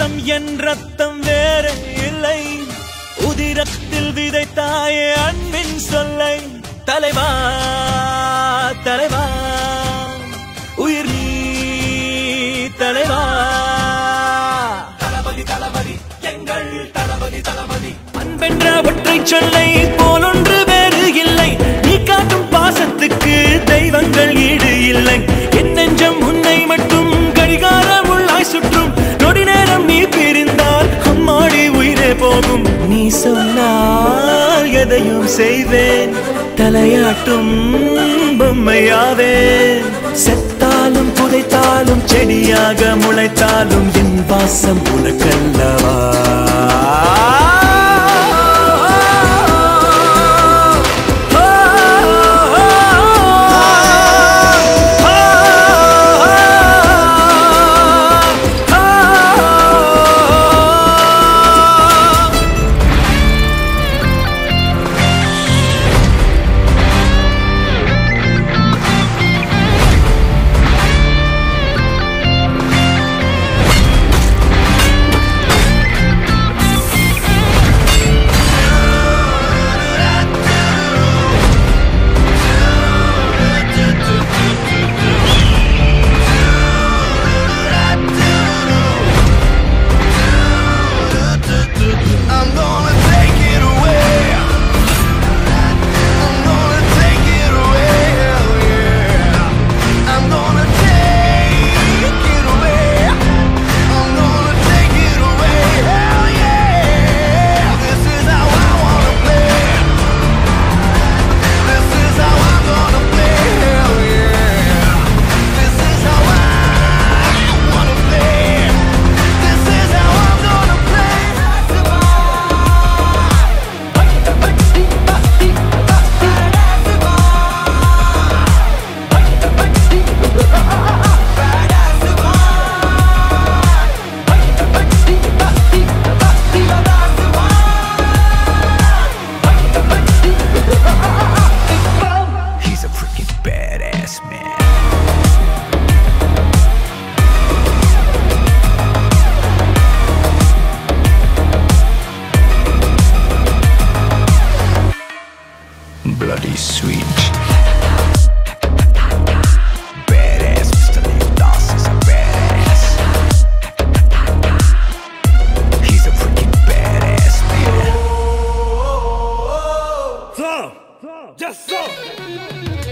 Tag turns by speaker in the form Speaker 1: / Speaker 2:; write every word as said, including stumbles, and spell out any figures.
Speaker 1: ரத்தம் என் ரத்தம் வேற இல்லை, உதிரத்தில் விதைத்தாயே அன்பின் சொல்லை. தலைவா தலைவா உயிர் நீ தலைவா. தளபதி தளபதி எங்கள் தளபதி தளபதி. அன்பென்ற ஒற்றை சொல்லை போலொன்று வேறு இல்லை, நீ காட்டும் பாசத்துக்கு தெய்வங்கள் ஈடு இல்லை. என் நெஞ்சம் உன்னை மட்டும் கடிகாரம் உள்ளாய் சுற்றும், நொடி நேரம் நீ பிரிந்தால் அம்மாடி உயிரே போகும். நீ சொன்னால் எதையும் செய்வேன், தலையாட்டும் பொம்மையாவேன். செத்தாலும் புதைத்தாலும் செடியாக முளைத்தாலும் என் வாசம் உனக்கல்லவா. Bloody sweet. Badass, Mister Leonidas is a badass. He's a freaking badass man. So, just so.